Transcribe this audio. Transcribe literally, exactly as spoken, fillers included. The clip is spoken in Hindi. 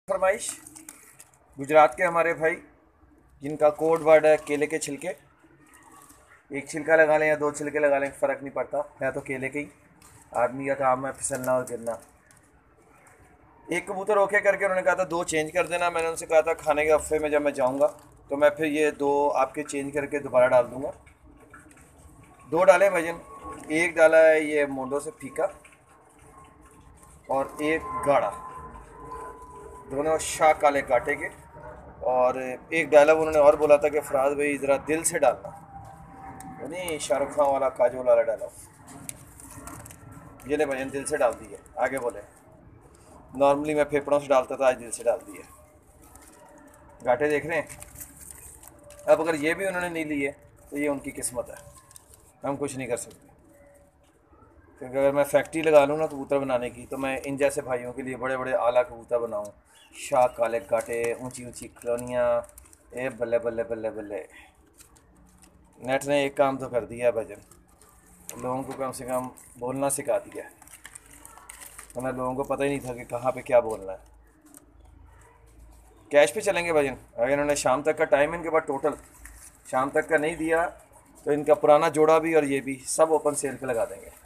फरमाइश गुजरात के हमारे भाई जिनका कोड वर्ड है केले के छिलके। एक छिलका लगा लें या दो छिलके लगा लें, फ़र्क नहीं पड़ता, है तो केले के ही। आदमी का काम है फिसलना और गिरना। एक कबूतर ओके करके उन्होंने कहा था दो चेंज कर देना। मैंने उनसे कहा था खाने के हफ्ते में जब मैं जाऊंगा तो मैं फिर ये दो आपके चेंज करके दोबारा डाल दूंगा। दो डाले भजन, एक डाला है ये मोंडो से फीका और एक गाढ़ा, दोनों शाह काले काटे के। और एक डायलॉग उन्होंने और बोला था कि फराज भाई ज़रा दिल से डालना, नहीं शाहरुख खान वाला काजोल वाला डायलॉग। ये ले भजन दिल से डाल दिए। आगे बोले नॉर्मली मैं फेफड़ों से डालता था, आज दिल से डाल दिए। घाटे देख रहे हैं। अब अगर ये भी उन्होंने नहीं लिए तो ये उनकी किस्मत है, हम कुछ नहीं कर सकते। क्योंकि अगर मैं फैक्ट्री लगा लूँ ना कबूतर बनाने की तो मैं इन जैसे भाइयों के लिए बड़े बड़े आला कबूतर बनाऊँ, शाह काले काटे, ऊंची ऊंची कॉलोनियाँ। ए बल्ले बल्ले बल्ले बल्ले। नेट ने एक काम तो कर दिया भजन, लोगों को कम से कम बोलना सिखा दिया। तो मैं लोगों को पता ही नहीं था कि कहाँ पे क्या बोलना है। कैश पे चलेंगे भजन। अगर इन्होंने शाम तक का टाइम इनके पास टोटल शाम तक का नहीं दिया तो इनका पुराना जोड़ा भी और ये भी सब ओपन सेल पे लगा देंगे।